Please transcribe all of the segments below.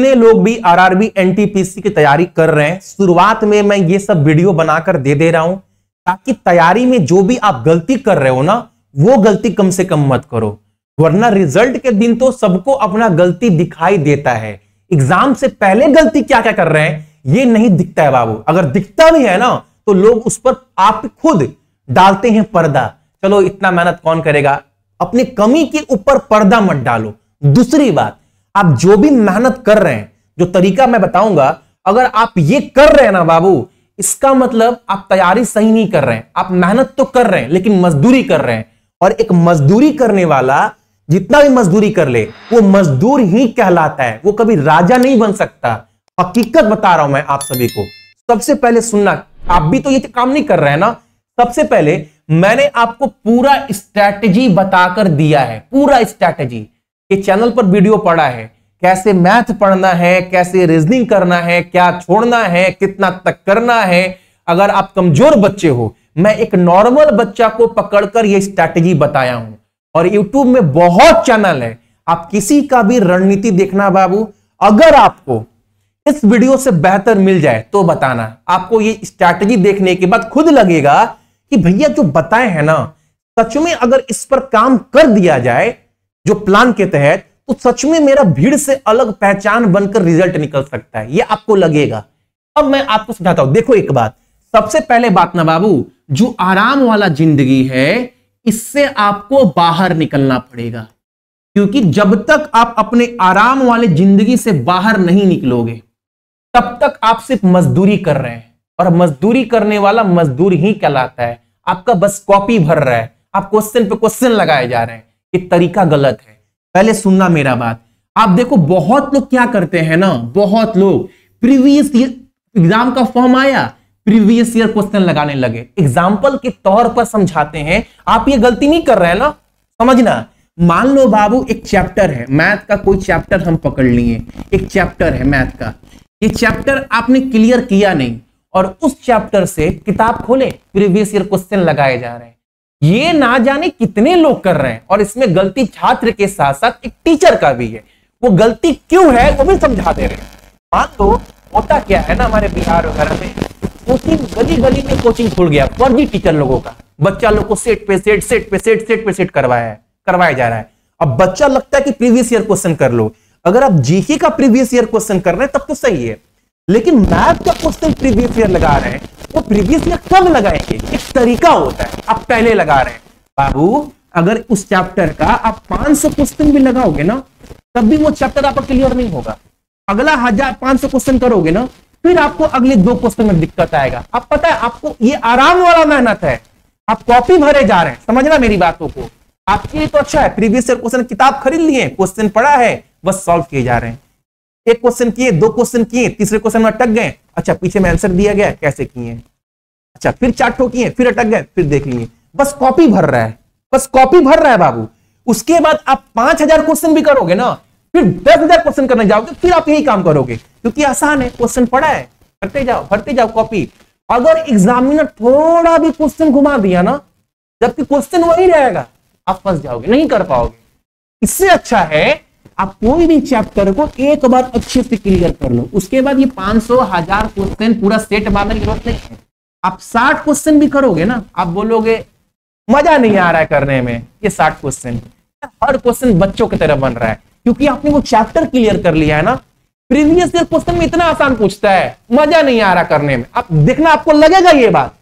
जितने लोग भी आरआरबी एनटीपीसी की तैयारी कर रहे हैं, शुरुआत में मैं ये सब वीडियो बनाकर दे रहा हूं ताकि तैयारी में जो भी आप गलती कर रहे हो ना, वो गलती कम से कम मत करो, वरना रिजल्ट के दिन तो सबको अपना गलती दिखाई देता है। एग्जाम से पहले गलती क्या क्या कर रहे हैं ये नहीं दिखता है बाबू। अगर दिखता भी है ना तो लोग उस पर आप खुद डालते हैं पर्दा। चलो इतना मेहनत कौन करेगा, अपनी कमी के ऊपर पर्दा मत डालो। दूसरी बात, आप जो भी मेहनत कर रहे हैं, जो तरीका मैं बताऊंगा, अगर आप ये कर रहे हैं ना बाबू, इसका मतलब आप तैयारी सही नहीं कर रहे हैं। आप मेहनत तो कर रहे हैं लेकिन मजदूरी कर रहे हैं, और एक मजदूरी करने वाला जितना भी मजदूरी कर ले वो मजदूर ही कहलाता है, वो कभी राजा नहीं बन सकता। हकीकत बता रहा हूं मैं आप सभी को। सबसे पहले सुनना, आप भी तो ये काम नहीं कर रहे हैं ना। सबसे पहले मैंने आपको पूरा स्ट्रैटेजी बताकर दिया है, पूरा स्ट्रैटेजी ये चैनल पर वीडियो पड़ा है, कैसे मैथ पढ़ना है, कैसे रीजनिंग करना है, क्या छोड़ना है, कितना तक करना है। अगर आप कमजोर बच्चे हो, मैं एक नॉर्मल बच्चा को पकड़कर यह स्ट्रैटेजी बताया हूं। और YouTube में बहुत चैनल है, आप किसी का भी रणनीति देखना बाबू। अगर आपको इस वीडियो से बेहतर मिल जाए तो बताना। आपको ये स्ट्रैटेजी देखने के बाद खुद लगेगा कि भैया जो बताए हैं ना, सच में अगर इस पर काम कर दिया जाए जो प्लान के तहत, तो सच में मेरा भीड़ से अलग पहचान बनकर रिजल्ट निकल सकता है, ये आपको लगेगा। अब मैं आपको समझाता हूं। देखो एक बात, सबसे पहले बात ना बाबू, जो आराम वाला जिंदगी है इससे आपको बाहर निकलना पड़ेगा, क्योंकि जब तक आप अपने आराम वाले जिंदगी से बाहर नहीं निकलोगे तब तक आप सिर्फ मजदूरी कर रहे हैं, और मजदूरी करने वाला मजदूर ही कहलाता है। आपका बस कॉपी भर रहा है, आप क्वेश्चन पे क्वेश्चन लगाए जा रहे हैं, ये तरीका गलत है। पहले सुनना मेरा बात। आप देखो बहुत लोग क्या करते हैं ना, बहुत लोग प्रीवियस ईयर एग्जाम का फॉर्म आया, प्रीवियस ईयर क्वेश्चन लगाने लगे। एग्जाम्पल के तौर पर समझाते हैं, आप ये गलती नहीं कर रहे हैं ना, समझना। मान लो बाबू एक चैप्टर है मैथ का, कोई चैप्टर हम पकड़ लिए, एक चैप्टर है मैथ का, ये चैप्टर आपने क्लियर किया नहीं, और उस चैप्टर से किताब खोले, प्रीवियस ईयर क्वेश्चन लगाए जा रहे हैं। ये ना जाने कितने लोग कर रहे हैं, और इसमें गलती छात्र के साथ साथ एक टीचर का भी है। वो गलती क्यों है वो भी समझा दे रहे हैं। मान लो होता क्या है ना, हमारे बिहार वगैरह में कोचिंग, गली गली में कोचिंग खुल गया फर्जी टीचर लोगों का। बच्चा लोग को सेट पे सेट, सेट पे सेट, सेट पे सेट करवाया जा रहा है। अब बच्चा लगता है कि प्रीवियस ईयर क्वेश्चन कर लो। अगर आप जीके का प्रीवियस ईयर क्वेश्चन कर रहे हैं तब तो सही है, लेकिन मैथ का क्वेश्चन प्रीवियस ईयर लगा रहे हैं, वो प्रीवियस ईयर कब लगाएंगे, एक तरीका होता है। आप पहले लगा रहे हैं बाबू, अगर उस चैप्टर का आप 500 क्वेश्चन भी लगाओगे ना, तब भी वो चैप्टर आपका क्लियर नहीं होगा। अगला 1500 क्वेश्चन करोगे ना, फिर आपको अगले 2 क्वेश्चन में दिक्कत आएगा। आप पता है आपको ये आराम वाला मेहनत है, आप कॉपी भरे जा रहे हैं, समझना मेरी बातों को। आपके लिए तो अच्छा है, प्रीवियस ईयर क्वेश्चन किताब खरीद लिए, क्वेश्चन पढ़ा है, बस सॉल्व किए जा रहे हैं। एक क्वेश्चन किए, 2 क्वेश्चन किए, तीसरे क्वेश्चन में अटक गए, अच्छा पीछे में आंसर दिया गया कैसे किए, अच्छा फिर 4 ठो किए, फिर अटक गए, फिर देख लिए, बस कॉपी भर रहा है, बस कॉपी भर रहा है बाबू। उसके बाद आप 5000 क्वेश्चन भी करोगे ना, फिर 10,000 क्वेश्चन करने जाओगे, फिर आप यही काम करोगे, क्योंकि आसान है, क्वेश्चन पढ़ा है, भरते जाओ कॉपी। अगर एग्जामिनर थोड़ा भी क्वेश्चन घुमा दिया ना, जबकि क्वेश्चन वही रहेगा, आप फंस जाओगे, नहीं कर पाओगे। इससे अच्छा है आप कोई भी चैप्टर को एक बार अच्छे से क्लियर कर लो, उसके बाद ये 500 1000 क्वेश्चन पूरा सेट मारने की जरूरत नहीं है। आप 60 क्वेश्चन भी करोगे ना, आप बोलोगे मजा नहीं आ रहा है करने में, ये 60 क्वेश्चन, हर क्वेश्चन बच्चों की तरह बन रहा है, क्योंकि आपने वो चैप्टर क्लियर कर लिया है ना। प्रीवियस ईयर क्वेश्चन में इतना आसान पूछता है, मजा नहीं आ रहा करने में। आप देखना, आपको लगेगा ये बात।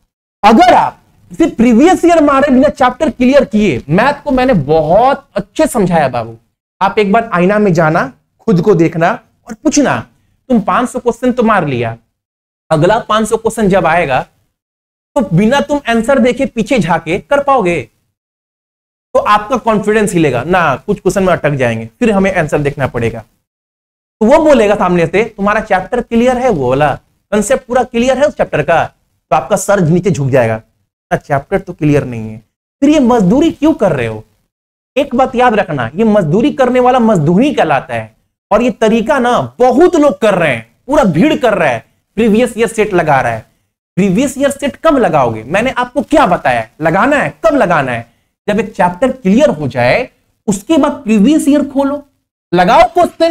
अगर आप सिर्फ प्रीवियस ईयर मारे बिना चैप्टर क्लियर किए, मैथ को मैंने बहुत अच्छे समझाया बाबू। आप एक बार आईना में जाना, खुद को देखना और पूछना, तुम 500 क्वेश्चन तो मार लिया, अगला 500 क्वेश्चन जब आएगा तो बिना तुम आंसर देखे पीछे झाके कर पाओगे? तो आपका कॉन्फिडेंस हिलेगा ना, कुछ क्वेश्चन में अटक जाएंगे, फिर हमें आंसर देखना पड़ेगा। तो वो बोलेगा सामने से, तुम्हारा चैप्टर क्लियर है, वो वाला कंसेप्ट पूरा क्लियर है उस चैप्टर का, तो आपका सर नीचे झुक जाएगा, चैप्टर तो क्लियर नहीं है, फिर ये मजदूरी क्यों कर रहे हो? एक बात याद रखना, ये मजदूरी करने वाला मजदूरी कहलाता है। और ये तरीका ना बहुत लोग कर रहे हैं, पूरा भीड़ कर रहा है, प्रीवियस ईयर सेट लगा रहा है। प्रीवियस ईयर सेट कब लगाओगे? मैंने आपको क्या बताया, लगाना है। कब लगाना है? जब एक चैप्टर क्लियर हो जाए, उसके बाद प्रीवियस ईयर खोलो, लगाओ क्वेश्चन,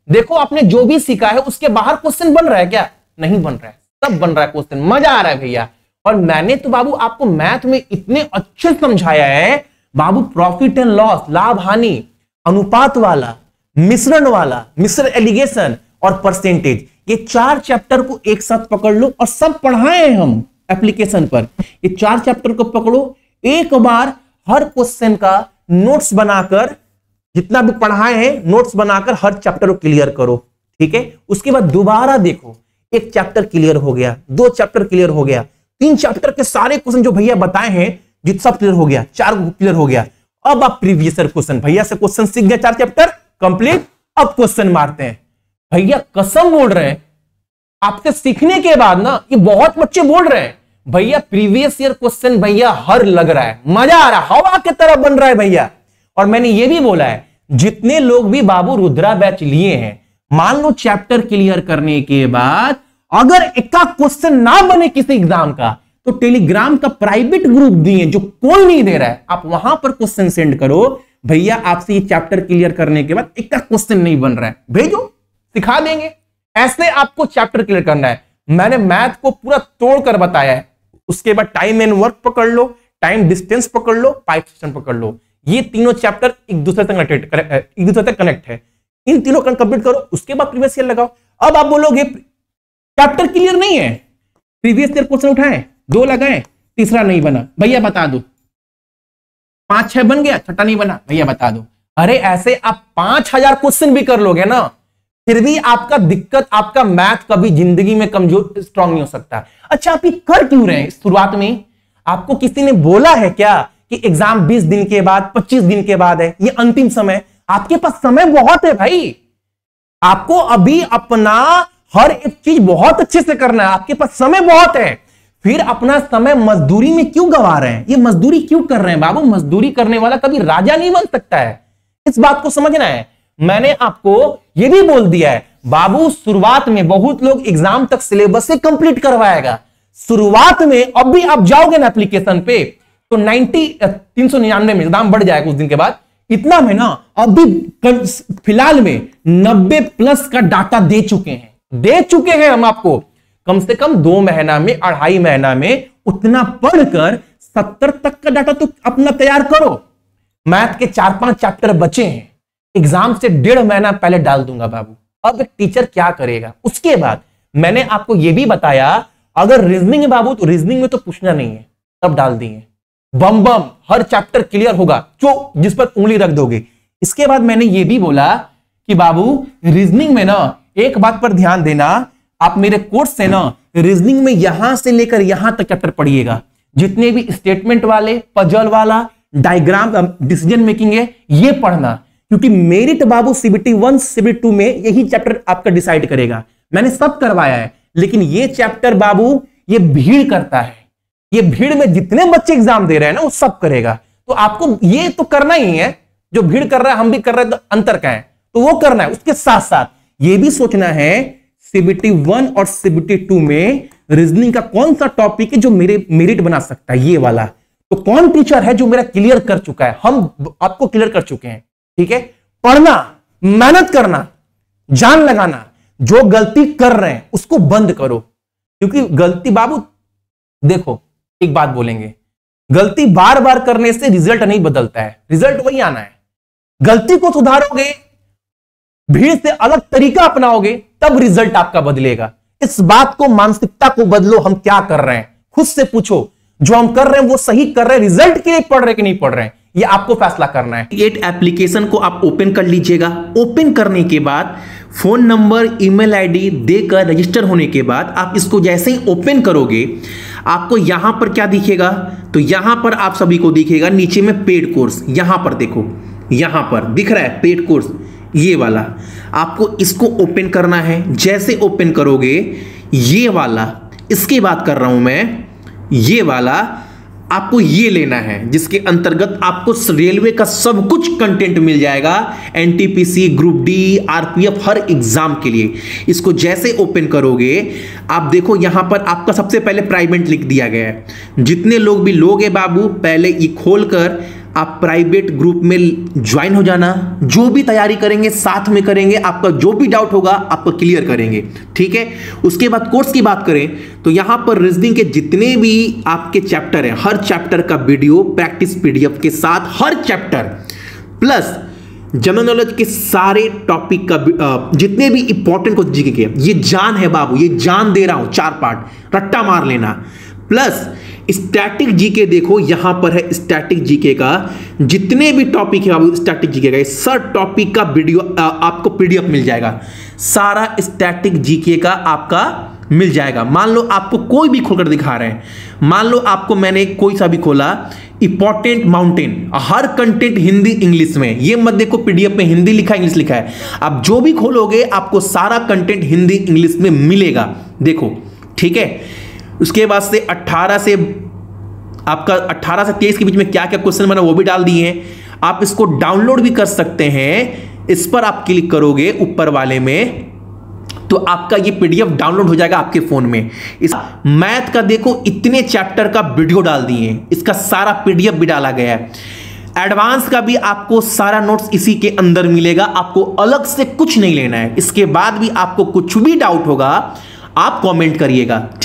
देखो आपने जो भी सीखा है उसके बाहर क्वेश्चन बन रहा है क्या? नहीं बन रहा है, सब बन रहा है क्वेश्चन, मजा आ रहा है भैया। और मैंने तो बाबू आपको मैथ में इतने अच्छे समझाया है बाबू, प्रॉफिट एंड लॉस, लाभ हानि, अनुपात वाला, मिश्रण वाला, मिश्र एलिगेशन और परसेंटेज, ये 4 चैप्टर को एक साथ पकड़ लो और सब पढ़ाए हैं हम एप्लीकेशन पर। ये 4 चैप्टर को पकड़ो, एक बार हर क्वेश्चन का नोट्स बनाकर, जितना भी पढ़ाए हैं नोट्स बनाकर हर चैप्टर को क्लियर करो, ठीक है। उसके बाद दोबारा देखो, एक चैप्टर क्लियर हो गया, 2 चैप्टर क्लियर हो गया, 3 चैप्टर के सारे क्वेश्चन जो भैया बताए हैं जित सब क्लियर हो गया, 4 क्लियर हो गया। अब आप प्रीवियस ईयर क्वेश्चन, भैया से क्वेश्चन सीख गया, 4 चैप्टर कंप्लीट, अब क्वेश्चन मारते हैं। भैया कसम बोल रहे हैं, आपसे सीखने के बाद ना, ये बहुत बच्चे बोल रहे हैं भैया प्रीवियस ईयर क्वेश्चन भैया हर लग रहा है, मजा आ रहा है, हवा की तरह बन रहा है भैया। और मैंने ये भी बोला है, जितने लोग भी बाबू रुद्रा बैच लिए हैं, मान लो चैप्टर क्लियर करने के बाद अगर एक क्वेश्चन ना बने किसी एग्जाम का, तो टेलीग्राम का प्राइवेट ग्रुप दिए जो कोई नहीं दे रहा है, आप वहां पर क्वेश्चन सेंड करो, भैया आपसे ये चैप्टर क्लियर करने के बाद एक क्वेश्चन नहीं बन रहा है, भेजो, सिखा देंगे। ऐसे आपको चैप्टर क्लियर करना है। मैंने मैथ को पूरा तोड़कर बताया है। उसके बाद टाइम एंड वर्क पकड़ लो, टाइम डिस्टेंस पकड़ लो, पाइप सिस्टम पकड़ लो, ये तीनों चैप्टर एक दूसरे तक कनेक्ट है। इन तीनों का कंप्लीट करो, उसके बाद प्रीवियस ईयर लगाओ। अब आप बोलोगे चैप्टर क्लियर नहीं है, प्रीवियस ईयर क्वेश्चन उठाएं, 2 लगाएं, तीसरा नहीं बना, भैया बता दो। 5-6 बन गया, छठा नहीं बना, भैया बता दो। अरे ऐसे आप 5000 क्वेश्चन भी कर लोगे ना, फिर भी आपका दिक्कत, आपका मैथ कभी जिंदगी में कमजोर स्ट्रांग नहीं हो सकता। अच्छा आप ये कर क्यों रहे हैं? शुरुआत में आपको किसी ने बोला है क्या कि एग्जाम 20 दिन के बाद, 25 दिन के बाद है, ये अंतिम समय? आपके पास समय बहुत है भाई, आपको अभी अपना हर एक चीज बहुत अच्छे से करना है, आपके पास समय बहुत है। फिर अपना समय मजदूरी में क्यों गवा रहे हैं? ये मजदूरी क्यों कर रहे हैं बाबू? मजदूरी करने वाला कभी राजा नहीं बन सकता है, इस बात को समझना है। मैंने आपको यह भी बोल दिया है बाबू, शुरुआत में बहुत लोग एग्जाम तक सिलेबस से कंप्लीट करवाएगा। शुरुआत में अब भी आप जाओगे ना एप्लीकेशन पे, तो 399 में दाम बढ़ जाएगा कुछ दिन के बाद, इतना में ना अभी फिलहाल में 90+ का डाटा दे चुके हैं हम आपको। कम से कम 2 महीना में, 2.5 महीना में उतना पढ़कर 70 तक का डाटा तो अपना तैयार करो। मैथ के 4-5 चैप्टर बचे हैं, एग्जाम से 1.5 महीना पहले डाल दूंगा बाबू। अब एक टीचर क्या करेगा? उसके बाद मैंने आपको यह भी बताया, अगर रीजनिंग है बाबू तो रीजनिंग में तो पूछना नहीं है, तब डाल दिए बम बम, हर चैप्टर क्लियर होगा जो जिस पर उंगली रख दोगे। इसके बाद मैंने ये भी बोला कि बाबू रीजनिंग में ना एक बात पर ध्यान देना, आप मेरे कोर्स से ना रीजनिंग में यहां से लेकर यहां तक चैप्टर पढ़िएगा, जितने भी स्टेटमेंट वाले, पजल वाला, डायग्राम, डिसीजन मेकिंग है, ये पढ़ना, क्योंकि मेरिट बाबू CBT 1 CBT 2 में यही चैप्टर आपका डिसाइड करेगा। मैंने सब करवाया है, लेकिन ये चैप्टर बाबू ये भीड़ करता है, ये भीड़ में जितने बच्चे एग्जाम दे रहे हैं ना वो सब करेगा। तो आपको ये तो करना ही है, जो भीड़ कर रहा है हम भी कर रहे हैं, तो अंतर क्या है, तो वो करना है। उसके साथ साथ ये भी सोचना है CBT 1 और CBT 2 में रीजनिंग का कौन सा टॉपिक है जो मेरे मेरिट बना सकता है, ये वाला। तो कौन टीचर है जो मेरा क्लियर कर चुका है? हम आपको क्लियर कर चुके हैं, ठीक है। पढ़ना, मेहनत करना, जान लगाना, जो गलती कर रहे हैं उसको बंद करो, क्योंकि गलती बाबू देखो, एक बात बोलेंगे, गलती बार बार करने से रिजल्ट नहीं बदलता है, रिजल्ट वही आना है। गलती को सुधारोगे, भीड़ से अलग तरीका अपनाओगे, तब रिजल्ट आपका बदलेगा। इस बात को, मानसिकता को बदलो। हम क्या कर रहे हैं खुद से पूछो, जो हम कर रहे हैं वो सही कर रहे हैं, रिजल्ट के लिए पढ़ रहे कि नहीं पढ़ रहे हैं, ये आपको फैसला करना है। 8 एप्लीकेशन को आप ओपन कर लीजिएगा। ओपन करने के बाद फोन नंबर, ईमेल आईडी देकर रजिस्टर होने के बाद आप इसको जैसे ही ओपन करोगे, आपको यहां पर क्या दिखेगा? तो यहां पर आप सभी को दिखेगा नीचे में पेड कोर्स, यहां पर देखो, यहां पर दिख रहा है पेड कोर्स, ये वाला। आपको इसको ओपन करना है। जैसे ओपन करोगे, ये वाला, इसकी बात कर रहा हूं मैं, ये वाला आपको ये लेना है, जिसके अंतर्गत आपको रेलवे का सब कुछ कंटेंट मिल जाएगा, NTPC, ग्रुप D, RPF, हर एग्जाम के लिए। इसको जैसे ओपन करोगे, आप देखो यहां पर आपका सबसे पहले प्राइवेट लिख दिया गया है। जितने लोग भी लोगे बाबू, पहले ये खोलकर आप प्राइवेट ग्रुप में ज्वाइन हो जाना, जो भी तैयारी करेंगे साथ में करेंगे, आपका जो भी डाउट होगा आपको क्लियर करेंगे, ठीक है। उसके बाद कोर्स की बात करें तो यहां पर रीजनिंग के जितने भी आपके चैप्टर हैं, हर चैप्टर का वीडियो प्रैक्टिस पीडीएफ के साथ, हर चैप्टर प्लस जनरल नॉलेज के सारे टॉपिक का जितने भी इंपॉर्टेंट क्वेश्चन जीके के, ये जान है बाबू, ये जान दे रहा हूं, 4 पार्ट रट्टा मार लेना। प्लस स्टैटिक जीके देखो यहां पर है, स्टैटिक जीके का जितने भी टॉपिक है बाबू, स्टैटिक जीके का सर टॉपिक का वीडियो आपको पीडीएफ मिल जाएगा, सारा स्टैटिक जीके का आपका मिल जाएगा। मान लो आपको कोई भी खोलकर दिखा रहे हैं, मान लो आपको मैंने कोई सा भी खोला, इंपॉर्टेंट माउंटेन, हर कंटेंट हिंदी इंग्लिश में, ये मत देखो पीडीएफ में हिंदी लिखा है इंग्लिश लिखा है, आप जो भी खोलोगे आपको सारा कंटेंट हिंदी इंग्लिश में मिलेगा, देखो, ठीक है। उसके बाद से 18 से आपका 18 से 23 के बीच में क्या क्या क्वेश्चन बना वो भी डाल दिए हैं, आप इसको डाउनलोड भी कर सकते हैं। इस पर आप क्लिक करोगे ऊपर वाले में तो आपका ये पीडीएफ डाउनलोड हो जाएगा आपके फोन में। इस मैथ का देखो इतने चैप्टर का वीडियो डाल दिए हैं, इसका सारा पीडीएफ भी डाला गया है। एडवांस का भी आपको सारा नोट्स इसी के अंदर मिलेगा, आपको अलग से कुछ नहीं लेना है। इसके बाद भी आपको कुछ भी डाउट होगा आप कमेंट करिएगा।